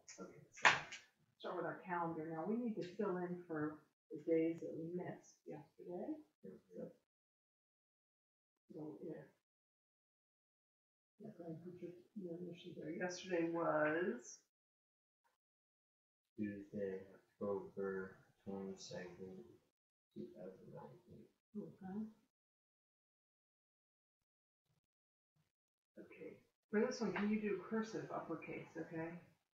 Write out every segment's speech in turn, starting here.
Okay, so start with our calendar now. We need to fill in for the days that we missed yesterday. So, yeah. Yeah, go ahead and put your initials there. Yesterday was Tuesday, October 22nd, 2019. okay. Okay. For this one, can you do cursive uppercase, okay?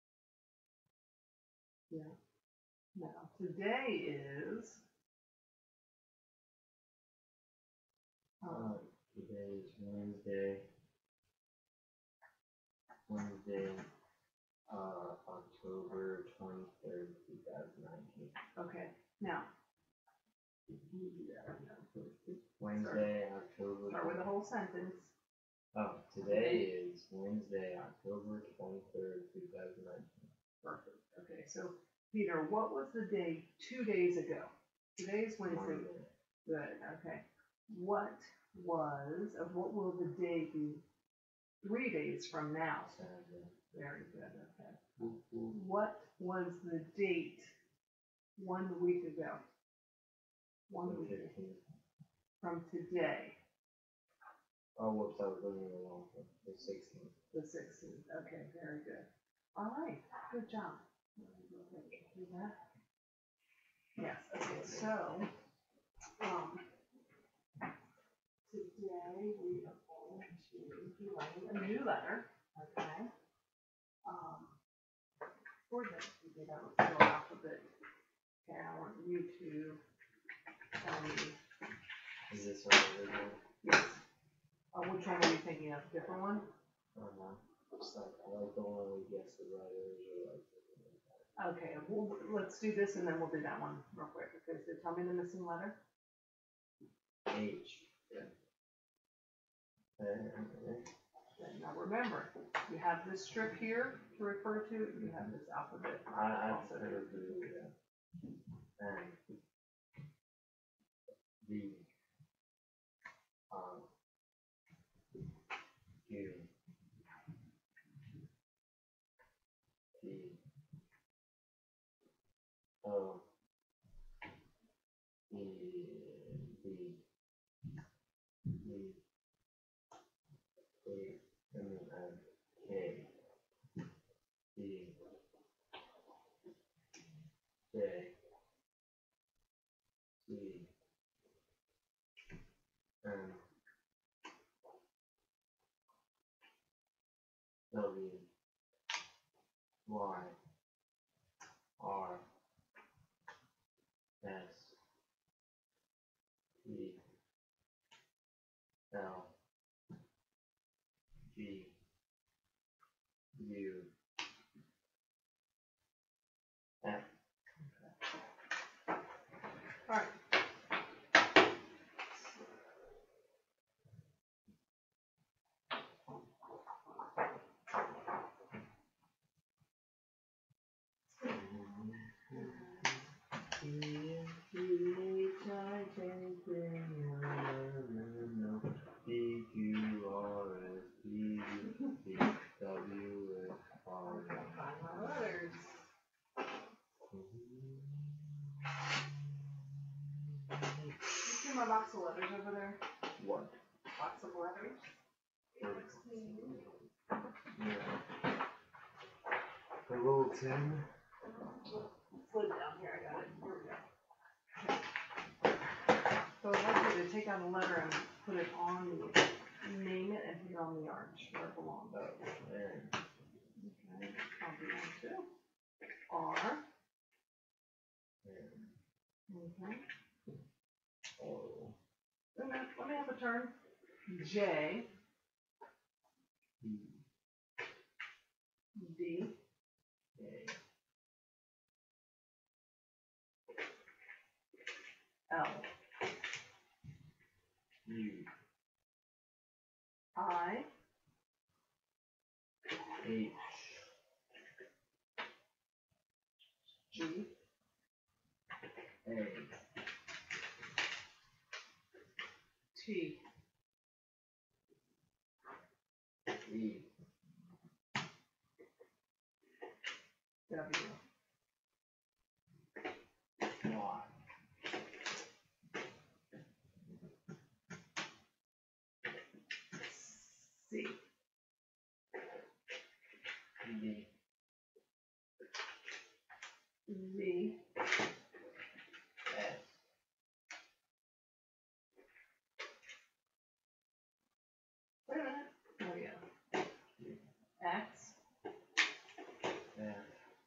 Yeah. Now, today is Today is Wednesday, October 23rd, 2019. okay. Now, can you do that? Wednesday, October. Start with the whole sentence. Oh, today is Wednesday, October 23rd, 2019. Perfect. Okay, so Peter, what was the day 2 days ago? Today's Wednesday. Monday. Good. Okay. What will the day be 3 days from now? Saturday. Very good. Okay. What was the date 1 week ago? 1 week ago. From today. Oh, whoops, I was looking at the wrong one. The 16th. The 16th. Okay, very good. All right, good job. Do that. Yes. Okay. So, today we are going to be writing a new letter. Okay. For this, we did our little alphabet. Okay, I want you to tell me. Is this one original? Yes. Which one were you thinking of? Different one? Just like, I like the one we guessed the letters or like something like that. Okay, well, let's do this and then we'll do that one real quick. Okay, so tell me the missing letter. H. Good. Now remember, you have this strip here to refer to, you have this alphabet. I prefer to do that. And D. Q. T. O. E. B. E. A. And then K. E. J. T. M. W. Y. R. S. T. L. G. U. F. All right. My box of letters over there. What? Box of letters. Yeah. The little tin. Slid down here. I got it. Here we go. So I'd like you to take out a letter and put it on the, name it and put it on the arch where it belongs. Oh, man. Okay, I'll do one too. R. Okay. Oh. Let me have a turn. J. D. A. L. U. I. H. G. A. T. E. W. Y. C. D. Z. S. Wait a minute. Oh yeah. X. F.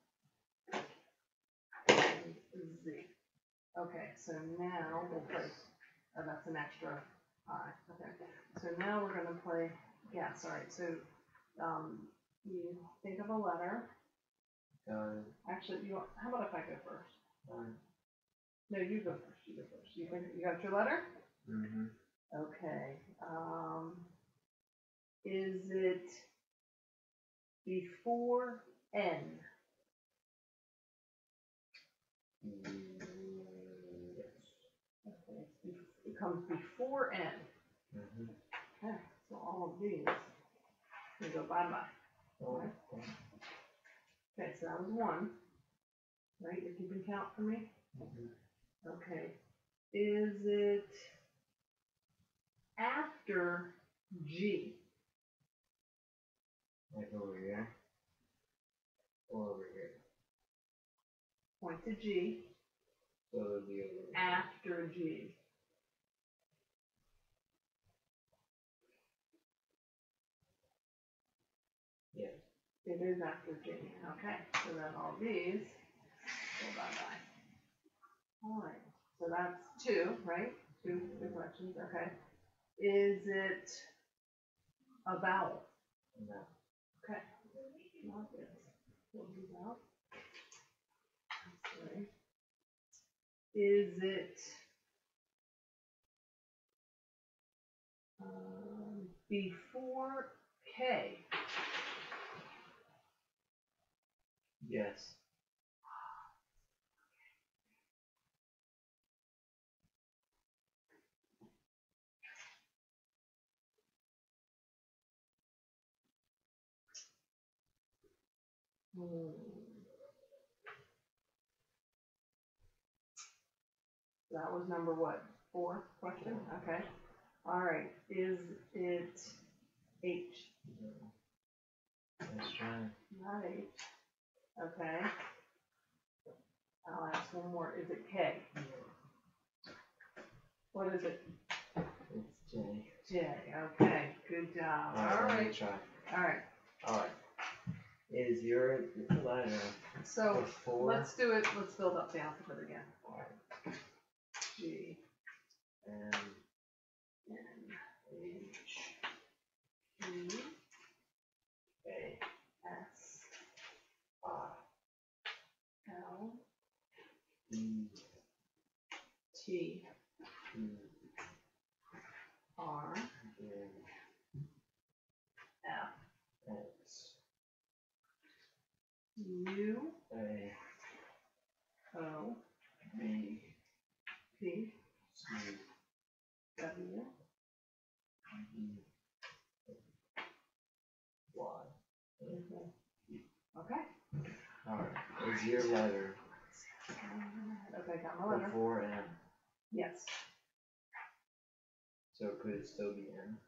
And Z. Okay, so now we'll play. Oh, that's an extra I. Okay. So now we're gonna play guess. All right. So you think of a letter. Got it. Actually, how about if I go first? Fine. No, you go first. You go first. You got your letter? Mm-hmm. Okay. Is it before N? Yes. Okay. It comes before N. Mm-hmm. Okay. So all of these can go bye-bye. Oh, Okay, so that was one. Right? If you can count for me. mm-hmm. Okay. Is it after G? Like over here. Or over here. Point to G. So it'll be over here. After G. Yes. It is after G. Okay, so then all these go bye-bye. All right, so that's two, right? Two questions, okay. Is it a vowel? No. Okay. Not this. We'll do that. Sorry. Is it before K? Yes. That was number what? 4 question? Okay. All right. Is it H? No. Let's try. Not H. Okay. I'll ask one more. Is it K? What is it? It's J. J. Okay. Good job. All Let me right. try. All right. Alright. Is your letter So before? let's do it. Let's build up the alphabet again. Alright. G. And N. H. Q. A. S. I. L. E. T. Q. R. N. F. X. U. A. O. B. P. C. W. D. Y. Okay. Alright. Is your letter Okay, got my letter. before M? Yes. So could it still be M?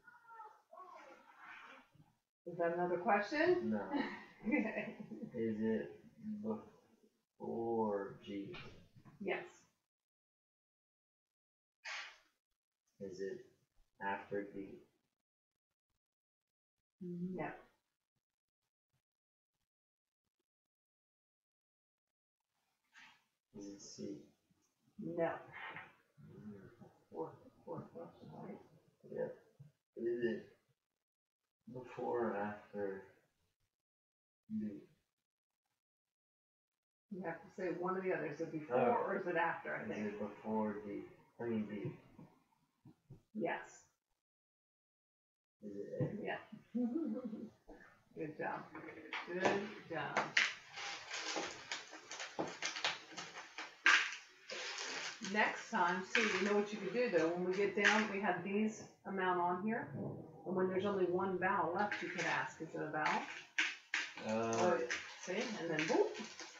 Is that another question? No. Okay. Is it before G? Yes. Is it after D? No. Is it C? No. Fourth question, right? Yep. Is it before or after D? You have to say one or the other. Is it before Oh. or is it after, I Is think? it before D? I mean D. Yes. Is it A? Yeah. Good job. Good job. Next time, see, you know what you could do though, when we get down, we have these amount on here, and when there's only one vowel left, you could ask, is it a vowel? Oh, yeah. See, and then whoop,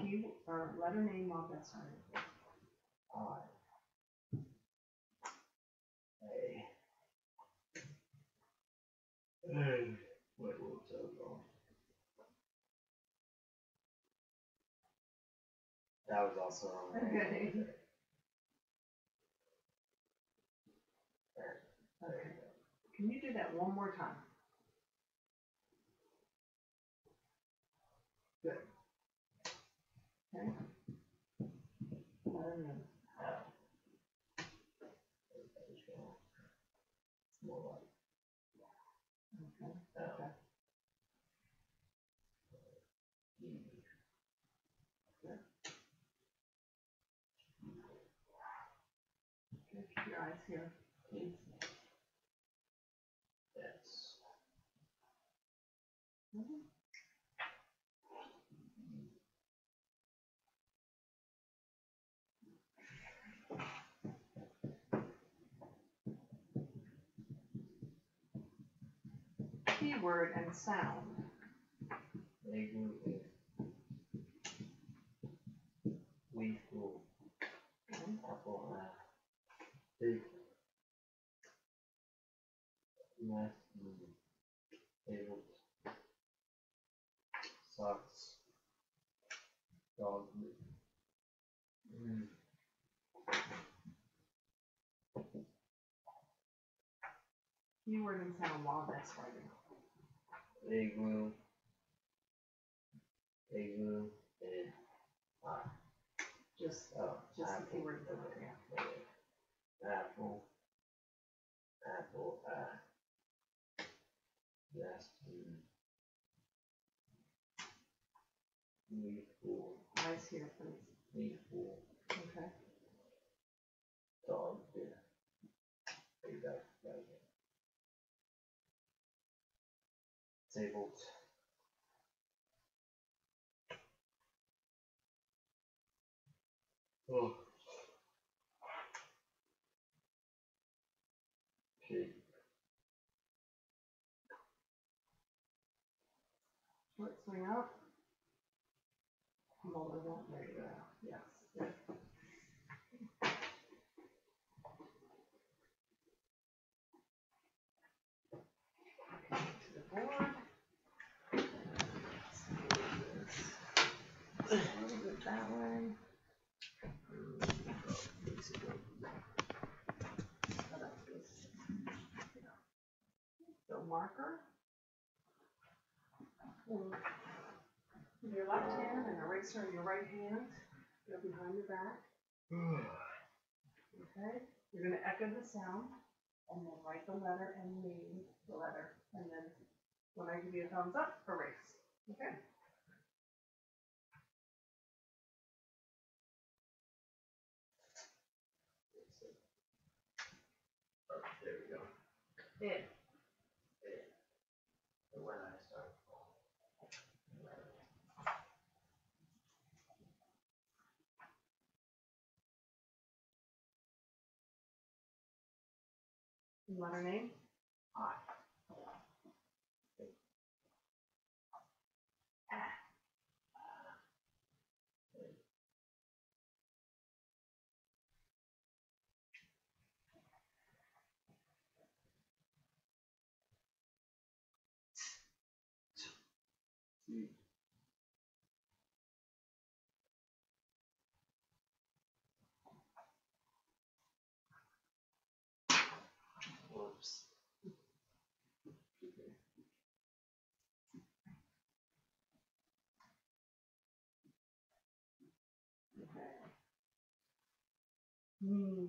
key, or letter name while best friend. I. A. Wait, what was that wrong? That was also wrong. Okay. There Okay, you go. can you do that one more time? Good. Okay. Letter name. L. It's more like Okay, L. okay. E. Okay, keep your eyes here, please. S. Mhm. Keyword and sound. Igloo. Leaf. Okay. Apple. Big. Nest. Table. Socks. Dog. Keyword and sound while best writing. Igloo. Igloo. And Just oh, the apple. keyword and sound, yeah. Apple. Apple. Nest. Leaf. Eyes here, please. Leaf. Okay. Dog. There you go. Right here. Tabled. Oh. Pig. Short swing up. Hold it up, there you go. Yes, good. Okay, to the board. A little bit that way. So marker. Your left hand and eraser in your right hand. Go behind your back. Okay. You're gonna echo the sound and then write the letter and name the letter. And then when I give you a thumbs up, erase. Okay. Oh, there we go. It. And when I start. Letter name. I. Whoops. Okay. Hmm.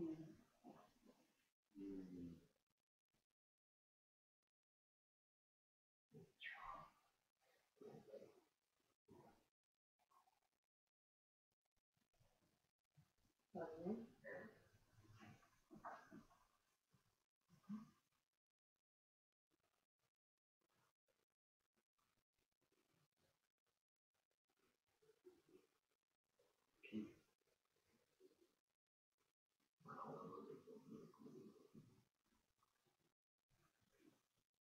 Letter name. P.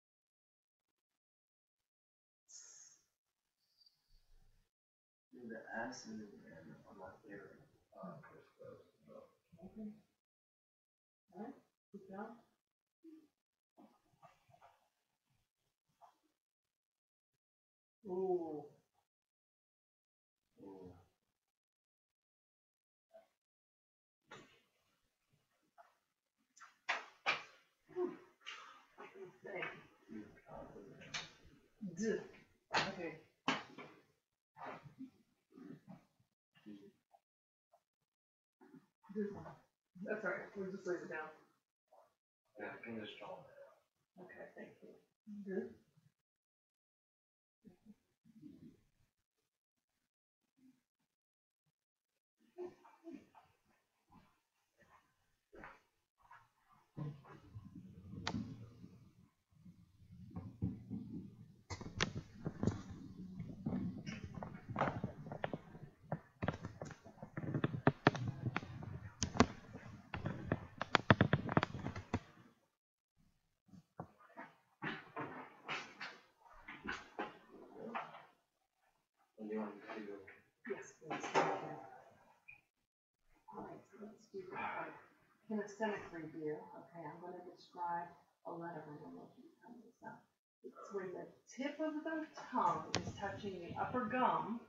The acid and I'm not there. So. Okay. Alright, keep going. Ooh. Ooh. Say. Too confident. D. Okay. That's alright, we'll just leave it down. Yeah, I can just draw that. Okay, thank you. Good. What do you want me to do? Yes, please, thank you. Alright, so let's do kinesthetic review. Okay, I'm gonna describe a letter and I want you to tell me this out. It's when the tip of the tongue is touching the upper gum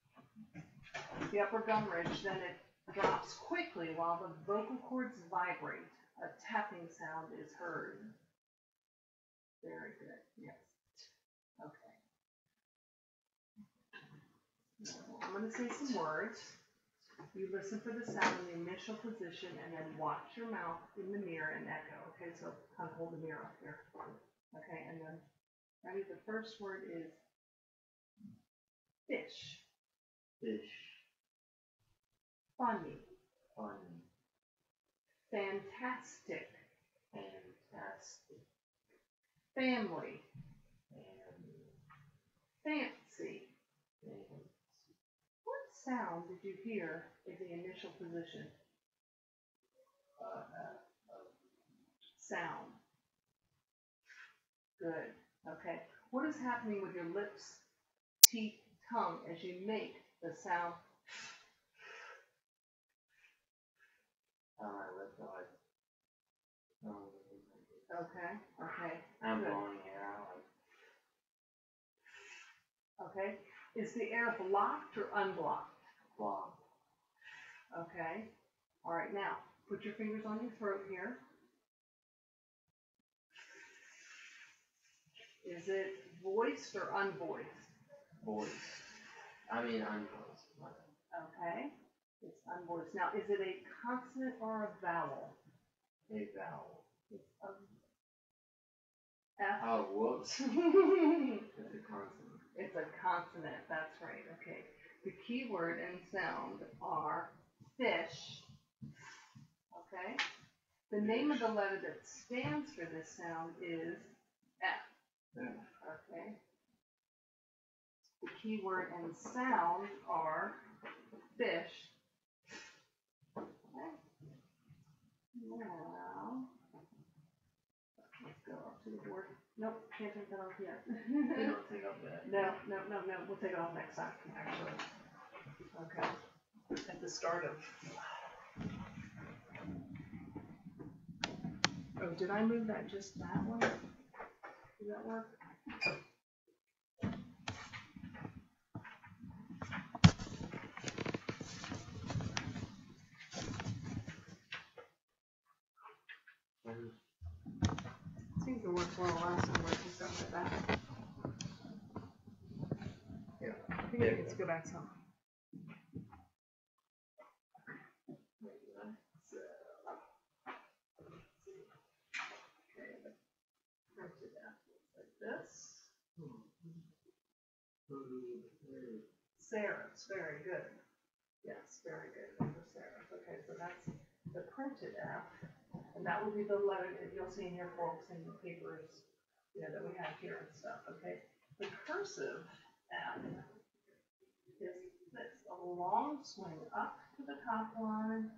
ridge, then it drops quickly while the vocal cords vibrate. A tapping sound is heard. Very good, yes. Okay. Now, I'm gonna say some words. You listen for the sound in the initial position and then watch your mouth in the mirror and echo. Okay, so kind of hold the mirror up here. Okay, and then ready, the first word is fish. Fish. Funny. Funny. Fantastic. Fantastic. Family. Family. Fancy. Fancy. What sound did you hear in the initial position? Sound. Good. Okay. What is happening with your lips, teeth, tongue as you make the sound? My lip dog. Okay. Okay. I'm Good. blowing air out. Okay. Is the air blocked or unblocked? Blocked. Okay. All right. Now, put your fingers on your throat here. Is it voiced or unvoiced? Voice. I mean, unvoiced. Okay. It's unvoiced. Now, is it a consonant or a vowel? A vowel. It's a F. Oh, whoops. It's a consonant. It's a consonant. That's right. Okay. The key word and sound are fish. Okay. The name of the letter that stands for this sound is F. Yeah. Okay. The key word and sound are fish. Okay. Now, let's go up to the board. Nope, can't take that off yet. They don't take up that. No. We'll take it off next time, actually. Okay. At the start of. Oh, did I move that just that one? Does that work? Seems to work well last time we just got that. Yeah. I think it needs to go back some. This. Serifs, very good. Yes, very good. For serifs. Okay, so that's the printed F, and that will be the letter that you'll see in your books and your papers, that we have here and stuff. Okay, the cursive F is this: a long swing up to the top line,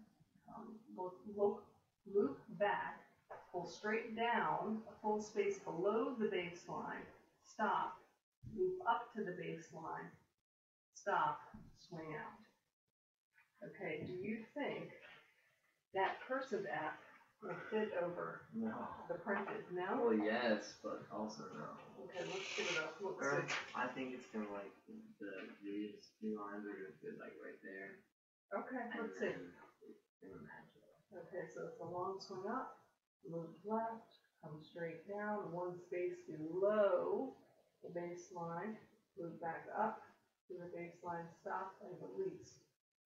loop back, pull straight down, a full space below the baseline, stop, move up to the baseline, stop, swing out. Okay, do you think that cursive F will fit over No. the printed? No? Well, yes, but also no. Okay, let's give it a look. Or I think it's gonna like these two lines are gonna fit like right there. Okay, And let's see. then it's gonna match it. Okay, so it's a long swing up, move left, come straight down, one space below the baseline, move back up to the baseline, stop and release.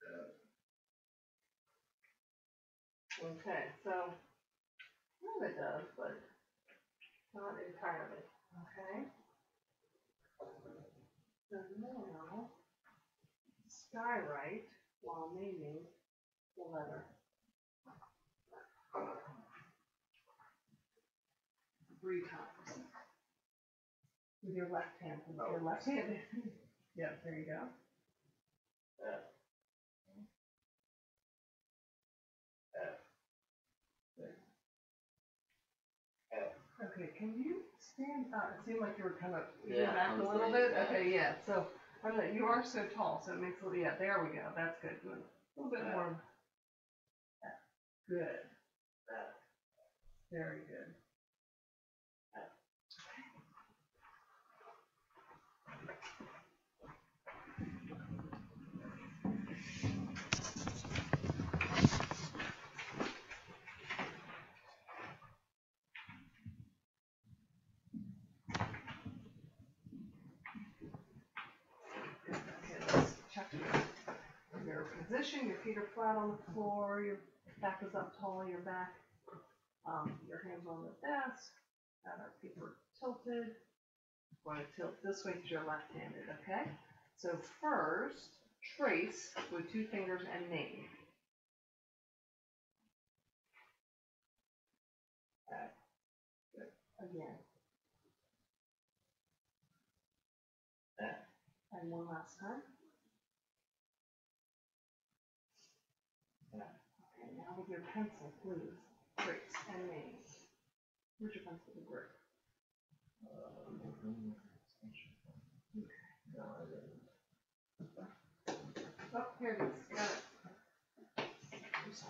Okay, so kind of it does, but not entirely. Okay. So now, skywrite while naming the letter. 3 times. With your left hand, with your left hand. Yep, there you go. Okay, can you stand up? It seemed like you were kind of Yeah, back I a was little laying bit. back. Okay, yeah, so, I mean, you are so tall, so it makes it, yeah, there we go, that's good. A little bit more. Good. Very good. Okay, let's check your position. Your feet are flat on the floor, your back is up tall, your back, your hands on the desk, and our feet are tilted. Want to tilt this way because you're left-handed, okay? So first, trace with 2 fingers and name. Okay, good. Again. And one last time. Okay, now with your pencil, please, trace and name. Where's your pencil to grip? No, I didn't. Oh, here it is, got it. I'm sorry.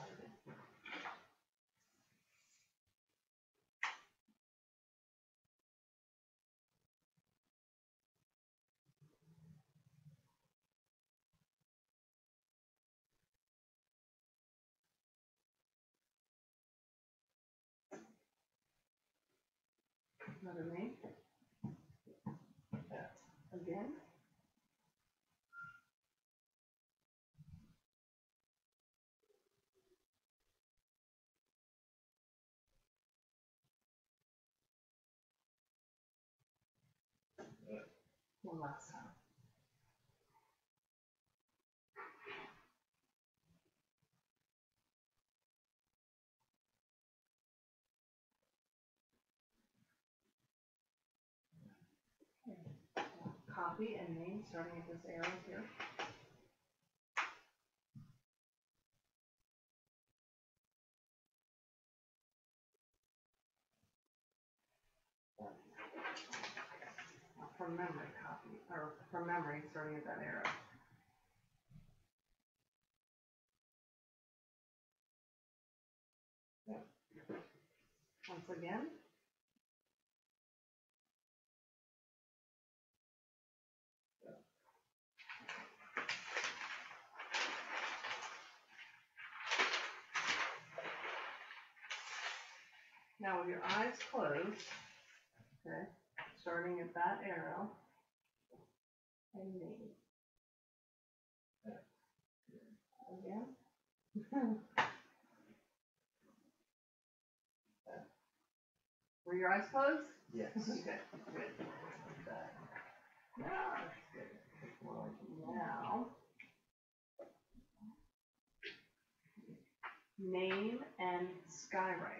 Another name. Again. One last time. Copy and name starting at this arrow here. From memory copy, or from memory starting at that arrow. Once again. Now with your eyes closed, okay, starting at that arrow, and name. Again. Were your eyes closed? Yes. Okay, good. Now, that's good. Now, name and skywrite.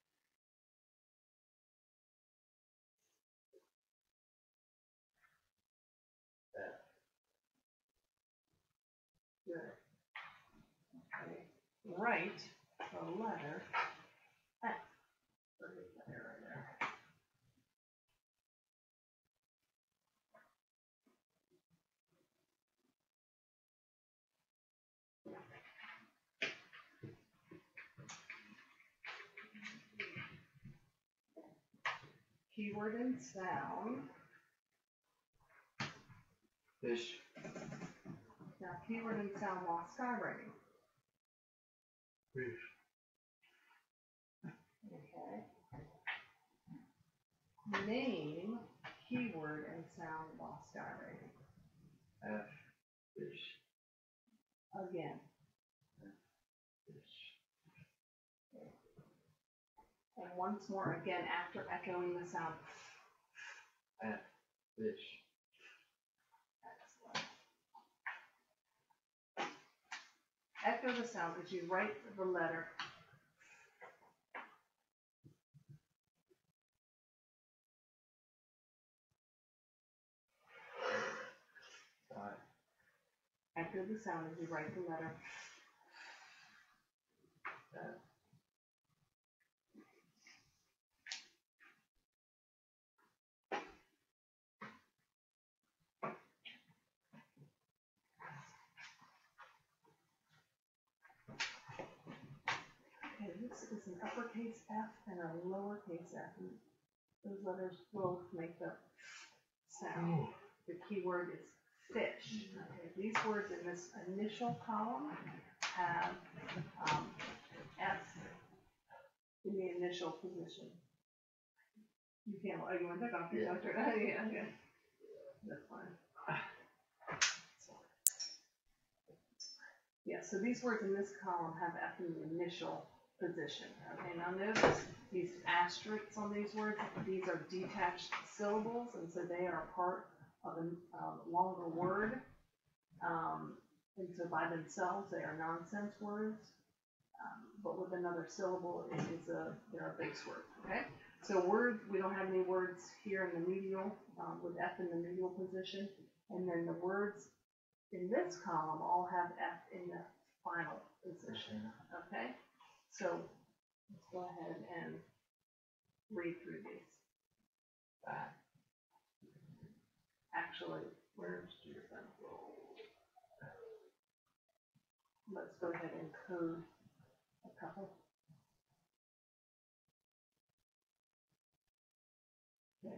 Good. Okay. Write the letter F. Put it there, right there. keyword and sound. Fish. Now, keyword and sound while skywriting. Fish. Okay. Name, keyword, and sound while skywriting. F. Fish. Again. Fish. And once more, again, after echoing the sound. F. Fish. Excellent. Echo the sound as you write the letter. Echo the sound as you write the letter. Okay, this is an uppercase F and a lowercase f. And those letters both make the sound. The keyword is fish. Okay, these words in this initial column have F in the initial position. You can't, oh, you want to take off your filter? Yeah, okay. That's fine. Yeah, so these words in this column have F in the initial position. Okay, now notice these asterisks on these words. These are detached syllables, and so they are part of a longer word. And so by themselves, they are nonsense words. But with another syllable, they're a base word. Okay, so words, we don't have any words here in the medial with F in the medial position, and then the words in this column all have F in the final position. Okay, so let's go ahead and read through these. Actually, where's your pencil? Let's go ahead and code a couple. Okay.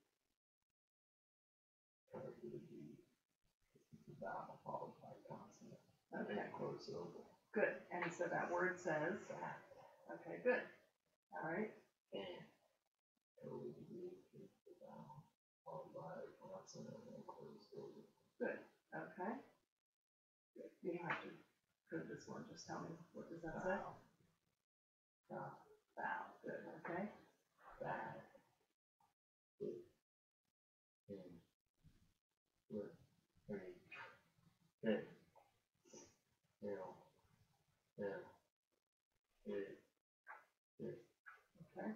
Okay. Good. And so that word says. Okay, good. All right. Good. Okay. You don't have to code this one. Just tell me, what does that say? Bow. Good. Okay. Okay.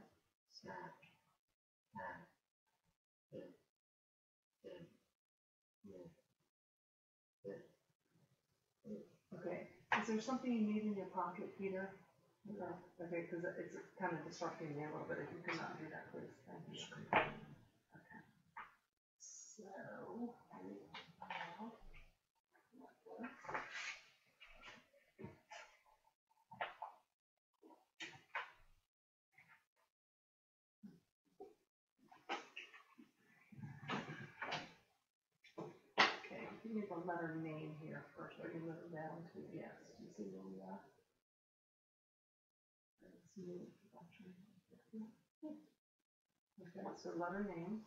Okay. Is there something you need in your pocket, Peter? Okay. Okay, because it's kind of disrupting me a little bit. If you could not do that, please. Thank you. Okay. So. Okay, give me the letter name here first. I can move it down to yes. You see the okay, so letter name.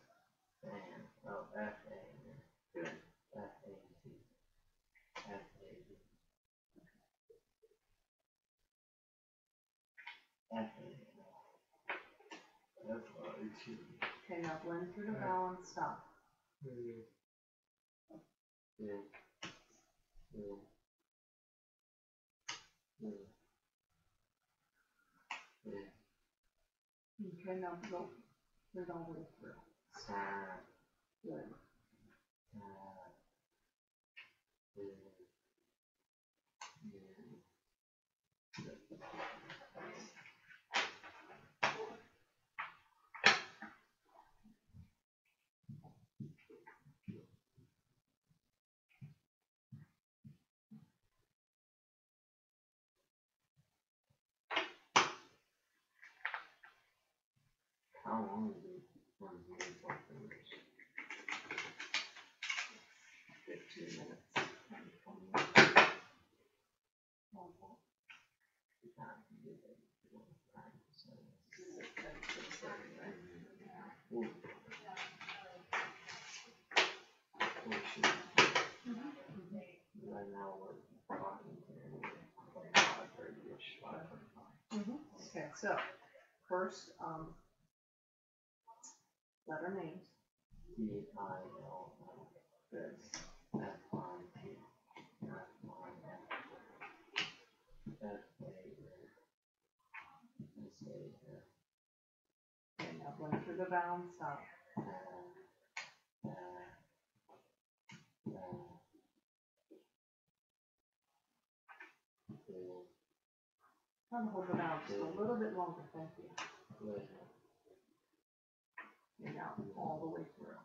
F-A. Good. F-A-T. F-A-T. F-A-T. Okay, now blend through the vowel and stop. Okay, now go through all the way through. Good. How long is it? One's really far fingers. 15 minutes. Ooh. Right now we're talking to like 5:30-ish, 5:45. Okay, so first, letter names. T-I-L-L. Good. F-I-T. F-I-F. F-A-N. S-A-F. Okay, now blend through the vowel and stop. Try to hold the vowel just a little bit longer, thank you. And now all the way through.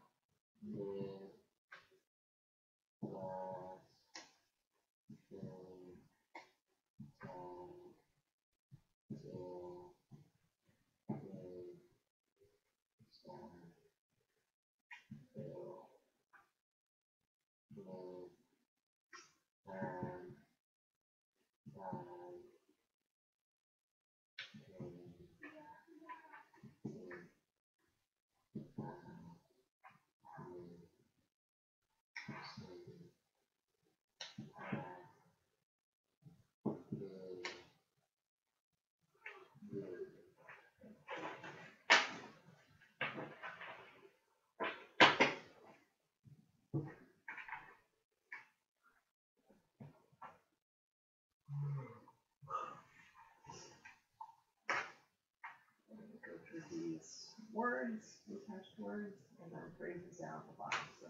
Go through these words, detached words, and then phrases down at the bottom. So,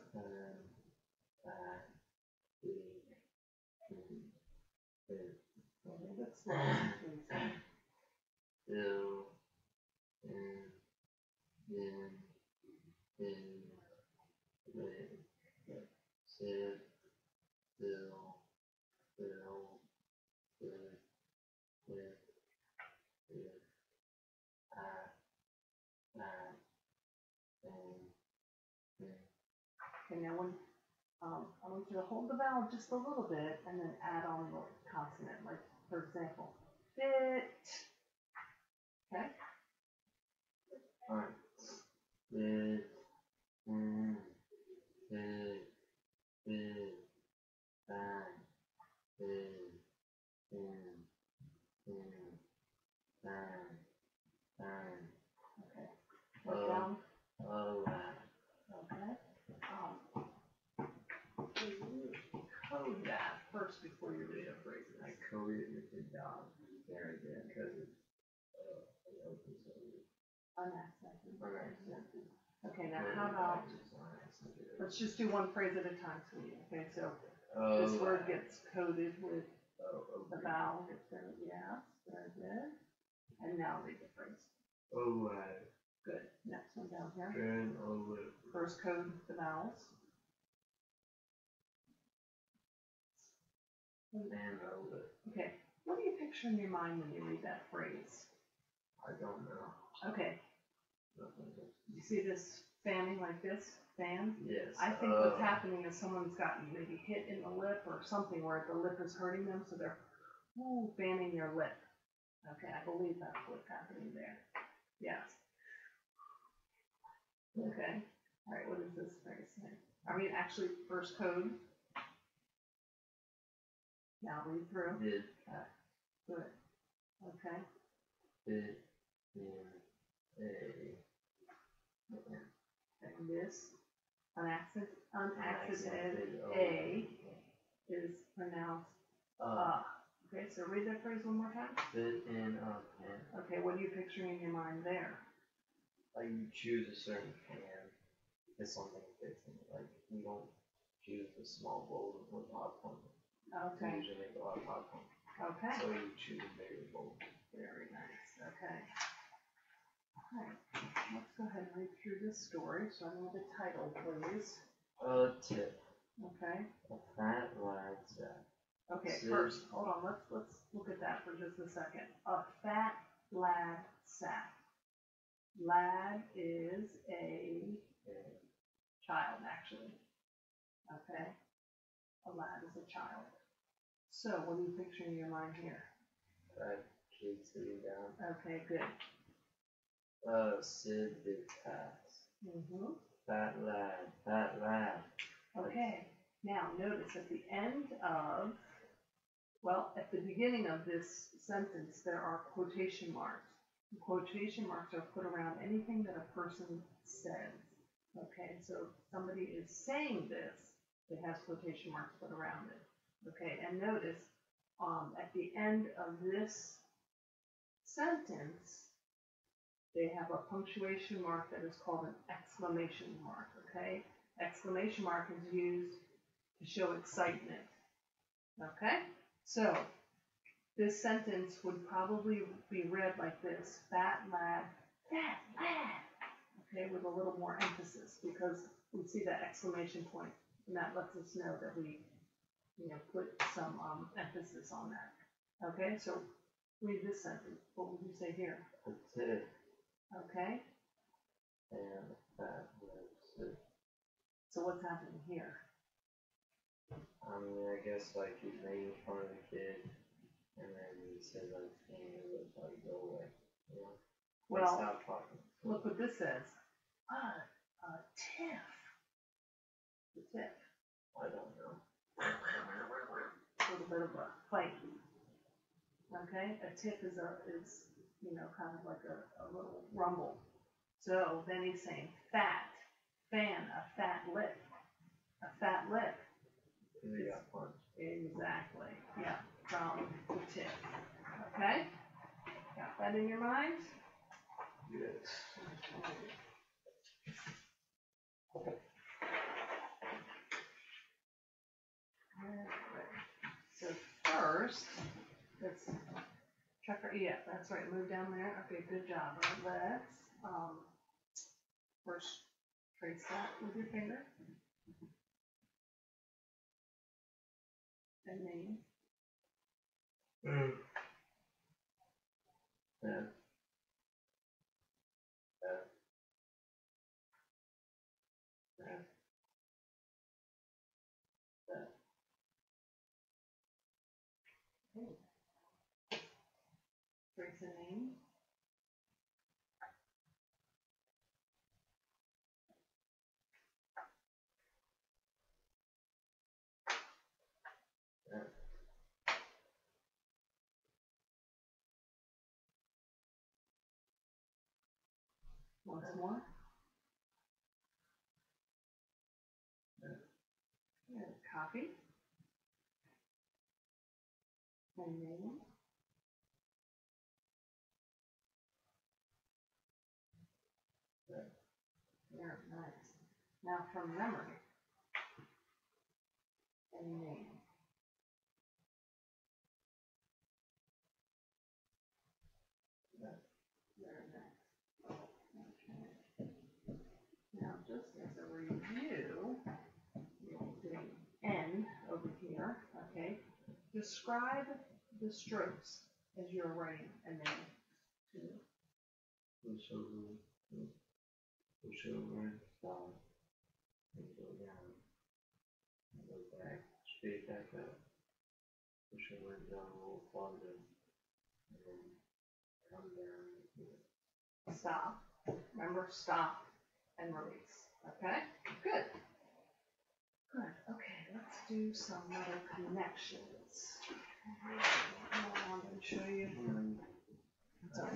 a little bit slower, please. Okay, now when, I want you to hold the vowel just a little bit and then add on the consonant, like, for example, fit. Okay? Alright. Okay. Look down. Okay. Okay. Code that first before you read a phrase. I coded it with the dog. Very good. Because it's Unaccented. unaccented. Okay, now how about, let's just do one phrase at a time, sweetie. Okay, so this word gets coded with the vowel. Yeah, very good. And now read the phrase. Good. Next one down here. First code the vowels. Okay. What do you picture in your mind when you read that phrase? I don't know. Okay. You see this fanning like this? Fan? Yes. I think what's happening is someone's gotten maybe hit in the lip or something where the lip is hurting them, so they're fanning their lip. Okay, I believe that's what's happening there. Yes. Okay. All right, what does this phrase say? I mean, actually, first code. Now read through. Did. Good. Okay. Did. And this unaccented A is pronounced Okay, so read that phrase one more time. Fit in a pan. Okay, what are you picturing in your mind there? Like you choose a certain pan, it's something fits in it. Like you don't choose a small bowl of popcorn. Okay. You usually make a lot of popcorn. Okay. So you choose a bigger bowl. Very nice. Okay. Alright, let's go ahead and read through this story. So I need the title, please. Tip. Okay. A fat lad sat. Okay, first, hold on, let's look at that for just a second. A fat lad sat. Lad is a child, actually. Okay? A lad is a child. So what are you picturing in your mind here? Kids sitting down. Okay, good. Sid did pass. Mm-hmm. Fat lad. Okay, now notice at the end of, well, at the beginning of this sentence, there are quotation marks. The quotation marks are put around anything that a person says. Okay, so somebody is saying this, it has quotation marks put around it. Okay, and notice at the end of this sentence, they have a punctuation mark that is called an exclamation mark. Okay, exclamation mark is used to show excitement. Okay, so this sentence would probably be read like this: fat lad, okay, with a little more emphasis, because we see that exclamation point, and that lets us know that we, put some emphasis on that. Okay, so read this sentence. What would you say here? A tit Okay, and fat lad Sid. so what's happening here? I guess like he's making fun of the kid, and then he said like, "Hey, let's like go away," you know? Like, Well, stop talking. look what this says. Tiff. The tiff. I don't know. A little bit of a fight. Okay, a tiff is kind of like a little rumble. So then he's saying fat, fan, a fat lip, a fat lip. Because he got punched. Exactly. Yeah, from the tiff. Okay, got that in your mind? Yes. So first, let's check our, yeah, that's right, move down there. Okay, good job. Let's first trace that with your finger. And name. Yeah. Trace a name. Once more. And copy. And name. Very nice. Now from memory. And name. Very nice. Okay. Now just as a review, we'll do N over here, okay? Describe the strokes as you're writing a name. Push over, stop, and go down, and go back, straight back up, push over down a little farther, and then come down here. Stop. Remember, stop and release. Okay? Good. Good. Okay, let's do some other connections. I'm going to show you. Sorry.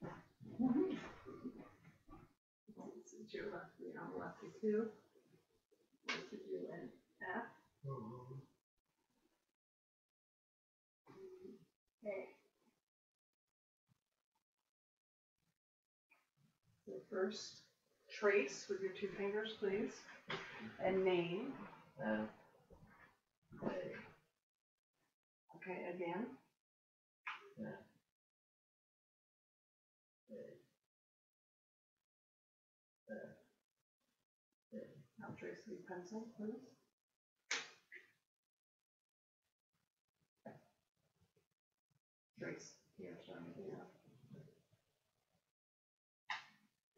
Since you're lefty, I'm lefty too. What to do an F. Okay. So first, trace with your two fingers, please, and name. Okay, again. Now trace with pencil, please. Trace here, starting here.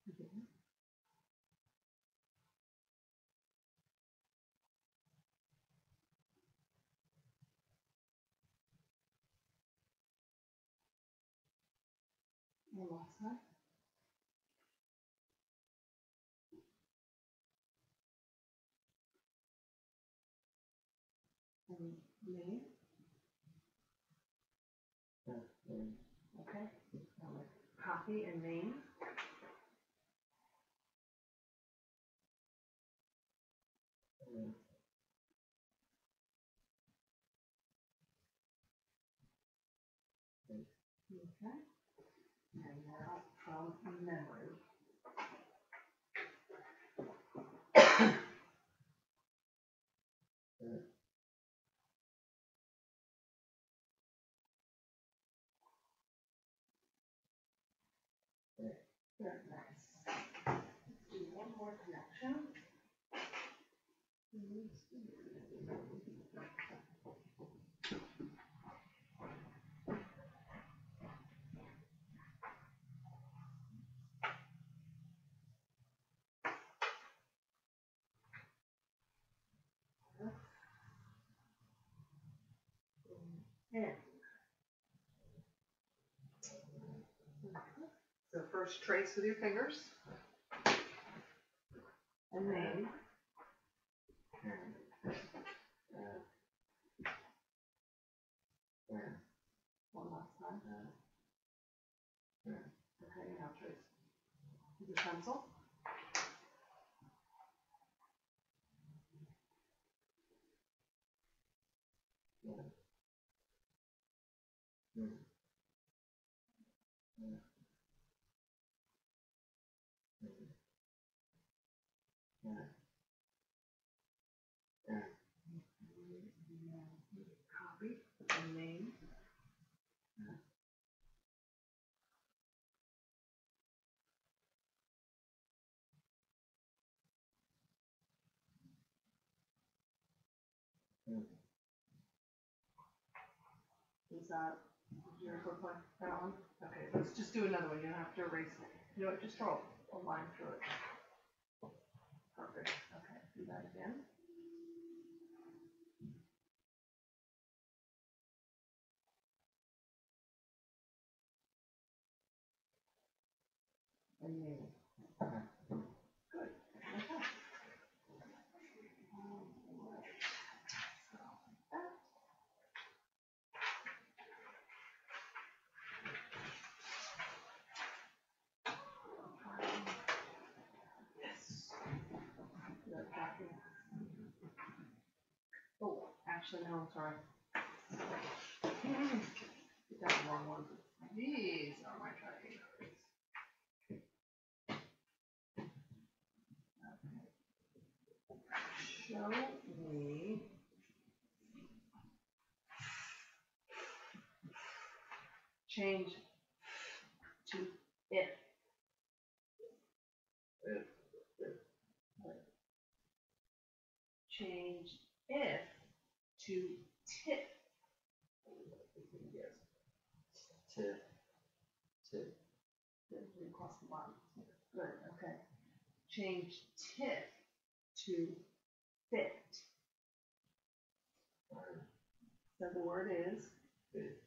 One last time. And name, okay. Now let's copy and name. Okay. And now from memory. Very nice. Do one more connection. And so first trace with your fingers and name. One last time. Okay, now trace with your pencil. Copy and name. Is that, did you ever play that one? Okay, let's just do another one. You don't have to erase it. You know what, just draw a line through it. Perfect. Okay, do that again. And name. Good. Okay. Yes. Good, copy. Oh, actually, no, I'm sorry. Get that wrong one. These are my tracking numbers. Okay. Show me. Change to if. Change if to tip. Across the bottom. Good, okay. Change tip to fit. So the word is Fit.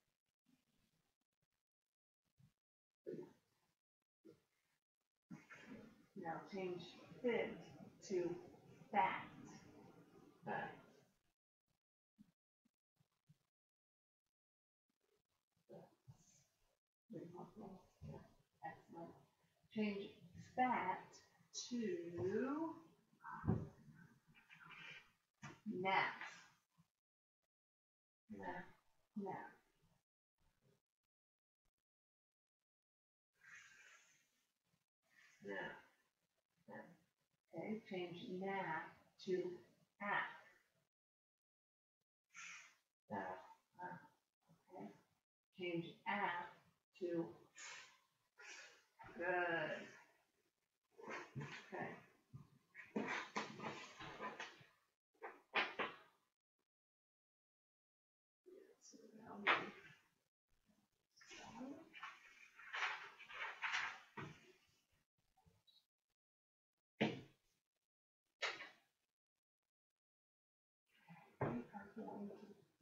Now change fit to fat. Excellent. Change fat to nap. Nap. Okay, change nap to app. Okay, change app to good. Okay. So now we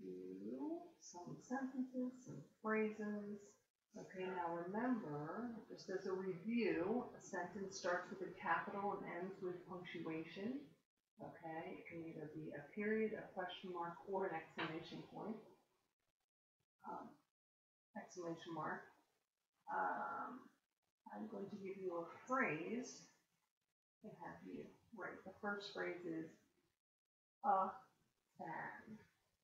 review some sentences, some phrases. Okay, now remember, just as a review, a sentence starts with a capital and ends with punctuation. Okay, it can either be a period, a question mark, or an exclamation point. Exclamation mark. I'm going to give you a phrase and have you write. The first phrase is a fan.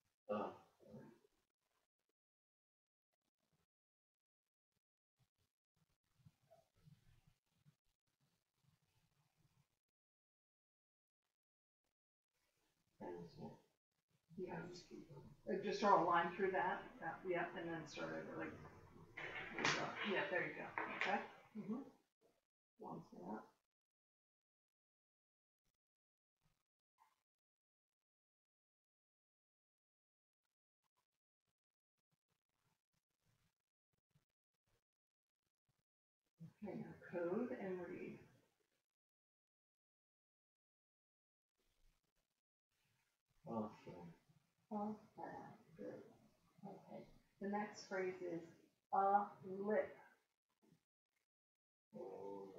Pencil. Yeah, just draw a line through that. Yep, and then start over like. There you go. Yeah, there you go. Okay. One step. Okay, now code and read. Awesome. Okay, good. Okay. The next phrase is a lip. Oh,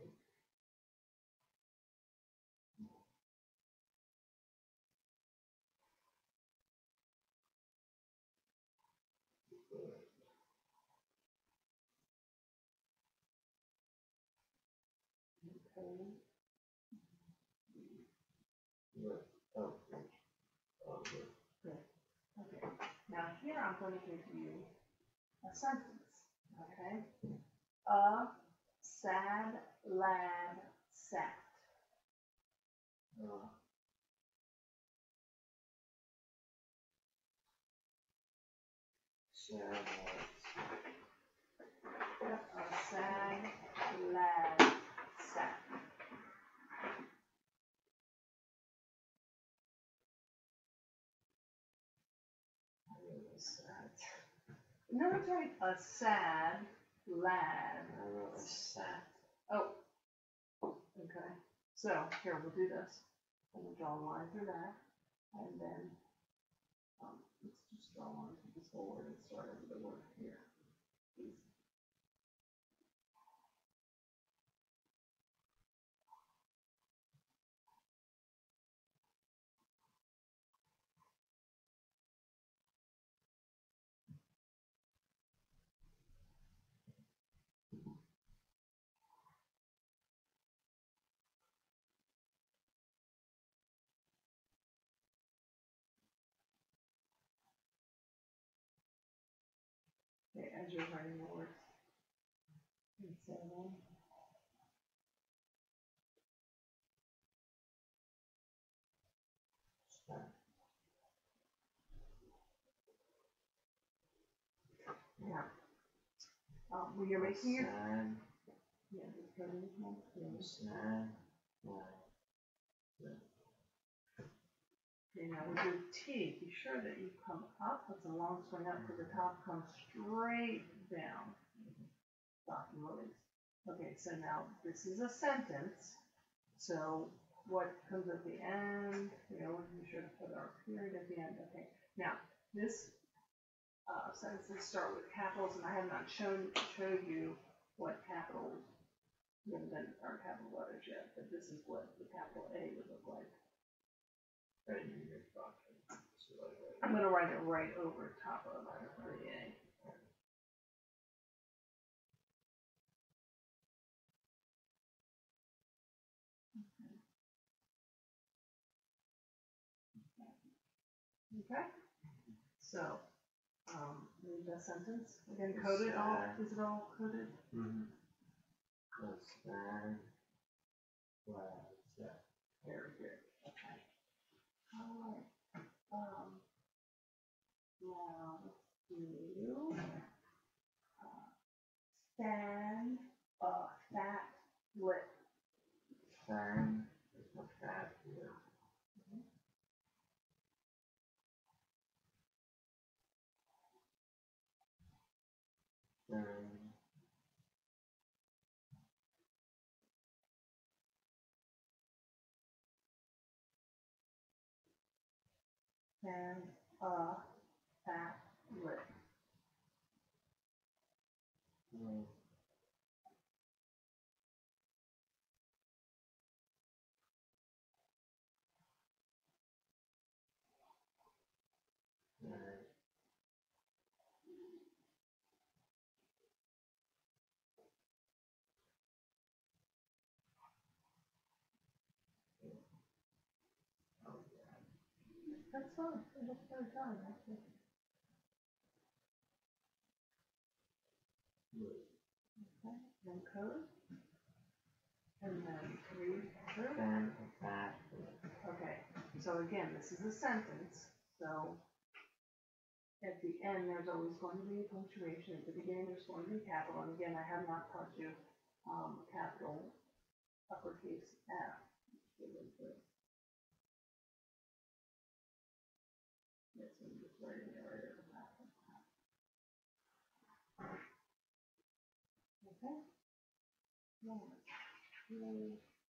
good. Okay. Good. Oh, good. Oh, good. Good. Okay. Now here I'm going to give you a sentence. Okay. A sad lad sat. Sad. A sad lad sat. Sad. No, it's right. A sad lad. Sad. Oh. Okay. So here we'll do this. I'm gonna draw a line through that, and then let's just draw a line through this whole word and start over the word here. Please. Okay, as you're writing the words. And so then. Sad. Yeah. When you're making your. Sad. Yeah, just go to the next one. Sad. Okay, now with your T, be sure that you come up, that's a long swing up, because the top comes straight down. Stop and release. Okay, so now this is a sentence. So what comes at the end, we should have put our period at the end. Okay, now this sentences start with capitals, and I have not showed you what capitals, aren't capital letters yet, but this is what the capital A would look like. I'm gonna write it right over top of the A. Okay, so, read the sentence, again, coded all, is it all coded? Sad. Very good, okay. Alright, now, let's do, fan a fat lip. Fan is a fat lip. And a backlit. Mm. Alright. That's fine, it looks very fine, actually. Okay, then code. And then read through. Then back. Okay, so again, this is a sentence, so at the end, there's always going to be punctuation, at the beginning, there's going to be capital, and again, I have not taught you, capital uppercase F. Yes, I'm just writing it right at the back. Okay. Now, really,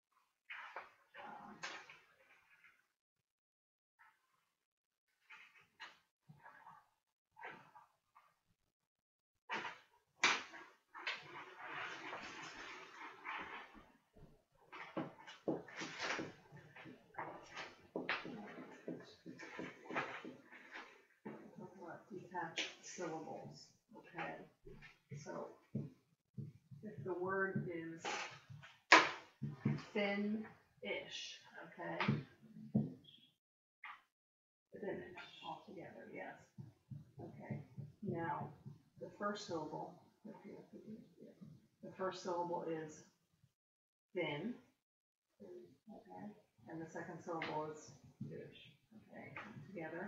talk about detached syllables, okay? So, if the word is thin-ish, okay? Thin-ish altogether, yes. Okay, now, the first syllable, the first syllable is thin, okay? And the second syllable is Ish. okay, together.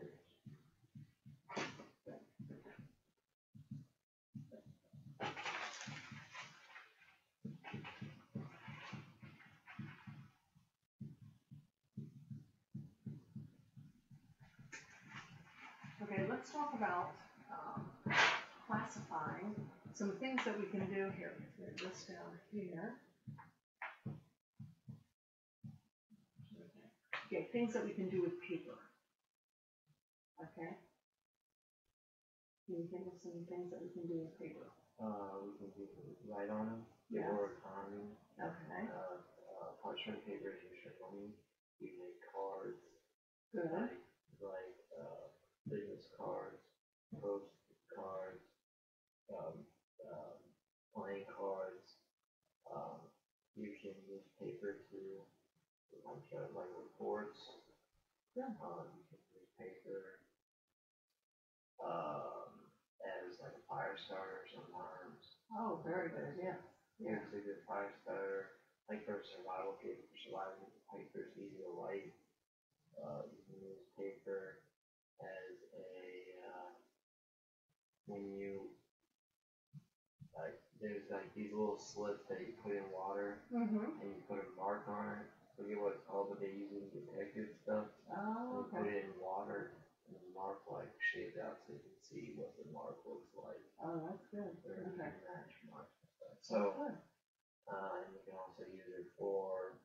Okay, let's talk about classifying some things that we can do here. Put this down here. Okay, things that we can do with paper. Okay. Can you think of some things that we can do with paper? We can do write on them. Yes. Or economy. Okay. Parchment paper is your money. You make cards. Good. Like business cards, post cards, playing cards. You can use paper to like reports. Yeah. You can use paper as like a fire starter sometimes. Oh, very good. Yeah. Yeah. It's a good fire starter. Like for survival kit, for surviving, paper is easy to light. You can use paper as a when you like there's like these little slips that you put in water Mm-hmm. and you put a mark on it. I forget what it's called, but they use it in detective stuff. Oh, And you put okay. it in water and the mark like shades out so you can see what the mark looks like. Oh, that's good. Or you Okay. can match marks and stuff. Oh, So good. and you can also use it for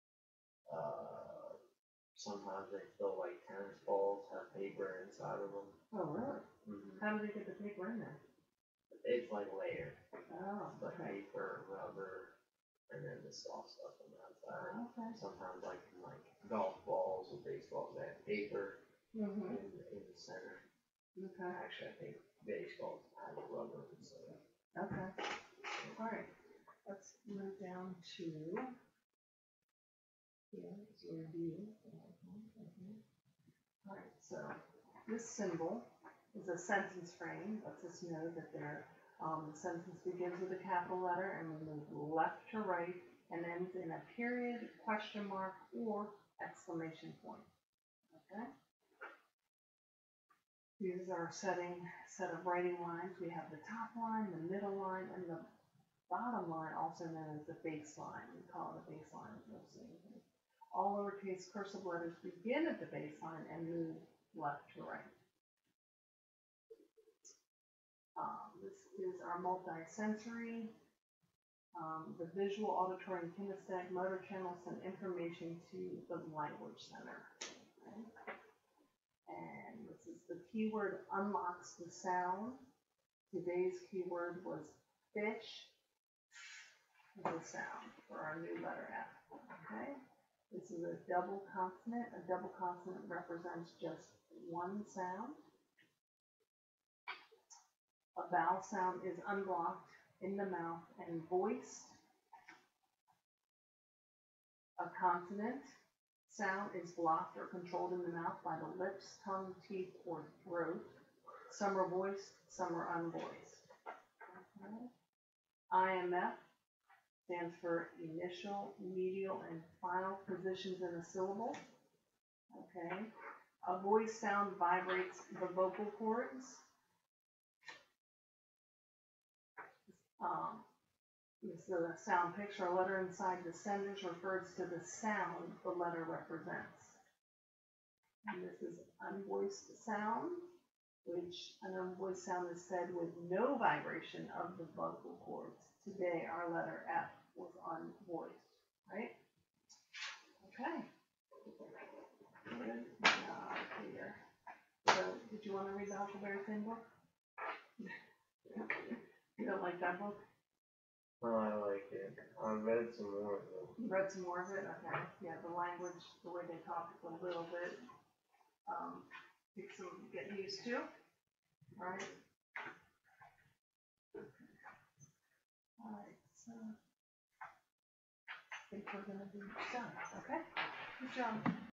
sometimes they fill like tennis balls have paper inside of them. Oh, really? Mm-hmm. How do they get the paper in there? It's like layered. Oh, Like okay. paper, rubber, and then the soft stuff on the outside. Okay. Sometimes like golf balls or baseballs, they have paper Mm-hmm. in the center. Okay. Actually, I think baseballs have rubber in the center. Okay. All right. Let's move down to review. All right. So this symbol is a sentence frame. Lets us know that the sentence begins with a capital letter and we move left to right and ends in a period, question mark, or exclamation point. Okay. These are set of writing lines. We have the top line, the middle line, and the bottom line, also known as the baseline. We call it a baseline of those things. All lowercase cursive letters begin at the baseline and move left to right. This is our multi-sensory. The visual, auditory, and kinesthetic motor channels send information to the language center. Okay? And this is the keyword unlocks the sound. Today's keyword was fish as a sound for our new letter F, okay? This is a double consonant. A double consonant represents just one sound. A vowel sound is unblocked in the mouth and voiced. A consonant sound is blocked or controlled in the mouth by the lips, tongue, teeth, or throat. Some are voiced, some are unvoiced. Okay. IMF stands for initial, medial, and final positions in a syllable. Okay. A voice sound vibrates the vocal cords. This is a sound picture. A letter inside the sentence refers to the sound the letter represents. And this is unvoiced sound, which an unvoiced sound is said with no vibration of the vocal cords. Today, our letter F was unvoiced, right? Okay. Good job, Peter. So, did you want to read the Huckleberry Finn book? You don't like that book? Oh, I like it. I read some more of it. You read some more of it? Okay. Yeah, the language, the way they talk a little bit, takes some getting used to, right? Alright, so I think we're gonna be done, okay? Good job.